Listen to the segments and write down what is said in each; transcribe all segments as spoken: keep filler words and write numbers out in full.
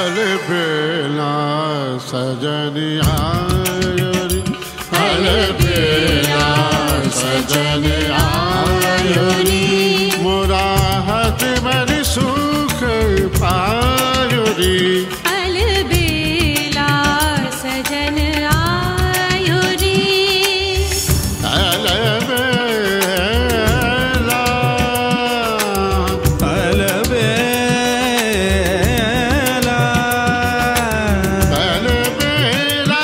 अलबेला सजन आयो रे, अलबेला सजन आयो रे, मोरा हाथ में सुख पायो रे, अलबेला सजन आयो रे, अलबेला अलबेला अलबेला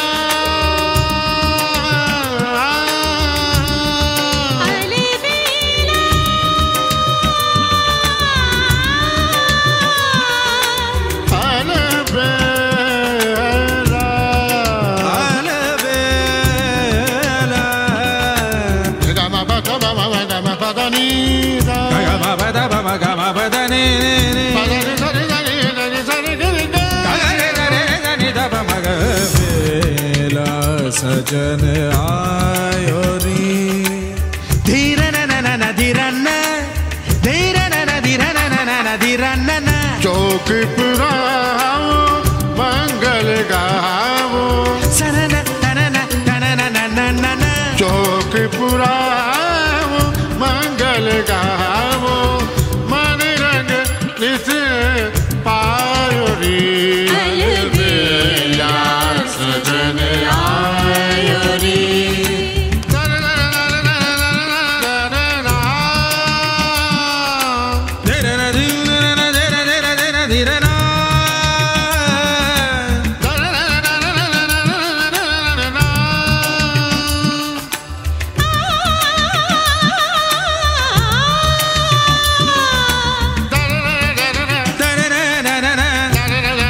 सजन आयो रे, धीरे न न न धीरे न धीरे न न धीरे न न न धीरे न न, चौक पुराओ मंगल गाओ, सन न न न न न न न न, चौक पुराओ मंगल गाओ, मन रंग नित पायो रे, अलबेला सजन आयो रे, धीरे न धीरे न धीरे धीरे धीरे धीरे न,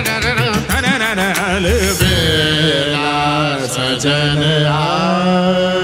अलबेला सजन आयो